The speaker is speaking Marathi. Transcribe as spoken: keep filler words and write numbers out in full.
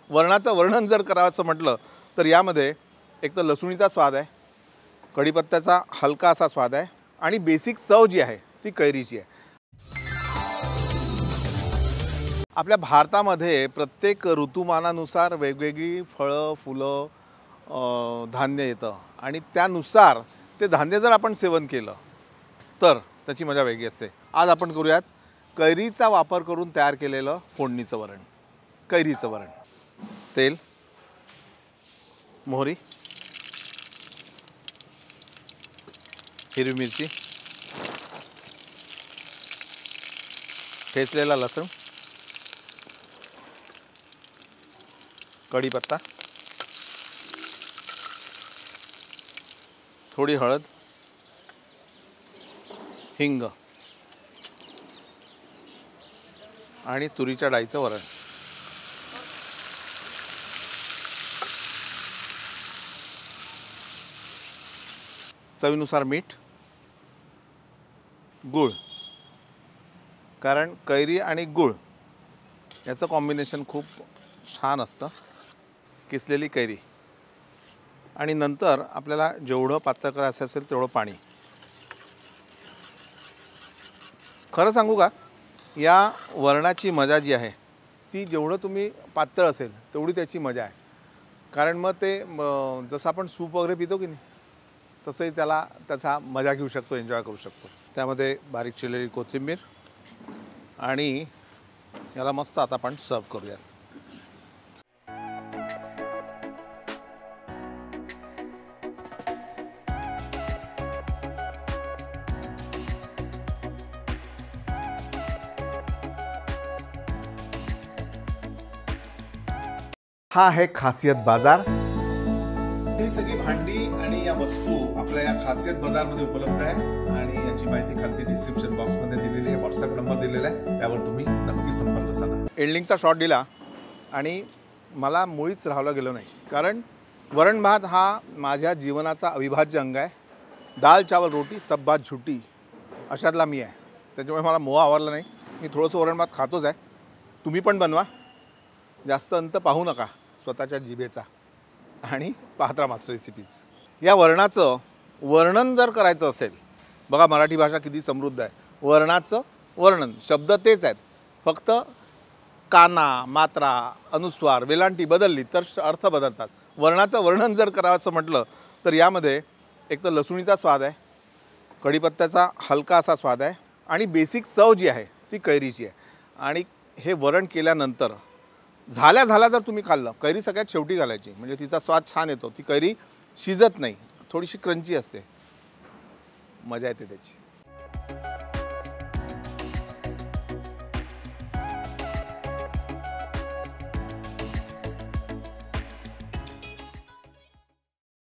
वरणाचं वर्णन जर करावंसं म्हटलं तर यामध्ये एक तर लसूणीचा स्वाद आहे, कढीपत्त्याचा हलका असा स्वाद आहे आणि बेसिक चव जी आहे ती कैरीची आहे। आपल्या भारतामध्ये प्रत्येक ऋतुमानानुसार वेगवेगळी फळं, फुलं, धान्य येतं आणि त्यानुसार ते धान्य जर आपण सेवन केलं तर त्याची मजा वेगळी असते। आज आपण करूयात कैरीचा वापर करून तयार केलेलं फोडणीचं वरण, कैरीचं वरण। तेल, मोहरी, हिरवी मिरची, ठेचलेला लसूण, कढीपत्ता, थोडी हळद, हिंग आणि तुरीच्या डाळीचं वरण। चवीनुसार मीठ, गूळ, कारण कैरी आणि गूळ याचं कॉम्बिनेशन खूप छान असतं। किसलेली कैरी आणि नंतर आपल्याला जेवढं पातळ करायचं असेल तेवढं पाणी। खरं सांगू का, या वरणाची मजा जी आहे ती जेवढं तुम्ही पातळ असेल तेवढी त्याची मजा आहे। कारण मग ते जसं आपण सूप वगैरे पितो की नाही तसंही त्याला त्याचा मजा घेऊ शकतो, एन्जॉय करू शकतो। त्यामध्ये बारीक चिरलेली कोथिंबीर आणि याला मस्त आता आपण सर्व करूया। हा आहे खासियत बाजार। ही सगळी भांडी आणि या वस्तू आपल्या या खासियत बाजारमध्ये उपलब्ध आहे आणि याची माहिती खाली डिस्क्रिप्शन बॉक्समध्ये दिलेली आहे, व्हॉट्सअप नंबर दिलेला आहे, त्यावर तुम्ही नक्की संपर्क साधा। एंडिंगचा शॉट दिला आणि मला मुळीच राहावलं गेलं नाही, कारण वरण भात हा माझ्या जीवनाचा अविभाज्य अंग आहे। दाल चावल रोटी सब बात झुटी अशातला मी आहे, त्याच्यामुळे मला मोह आवरला नाही। मी थोडंसं वरण भात खातोच आहे, तुम्ही पण बनवा, जास्त अंत पाहू नका स्वतःच्या जिभेचा आणि पाहत राहा मास्टर रेसिपीज। या वर्णाचं वर्णन जर करायचं असेल, बघा मराठी भाषा किती समृद्ध आहे। वर्णाचं वर्णन, शब्द तेच आहेत, फक्त काना, मात्रा, अनुस्वार, वेलांटी बदलली तर अर्थ बदलतात। वर्णाचं वर्णन जर करावंसं म्हटलं तर यामध्ये एक तर लसूणीचा स्वाद आहे, कढीपत्त्याचा हलका असा स्वाद आहे आणि बेसिक चव जी आहे ती कैरीची आहे। आणि हे वरण केल्यानंतर झाल्या झाल्या जर तुम्ही खाल्लं, कैरी सगळ्यात शेवटी घालायची म्हणजे तिचा स्वाद छान येतो। ती कैरी शिजत नाही, थोडीशी क्रंची असते, मजा येते त्याची।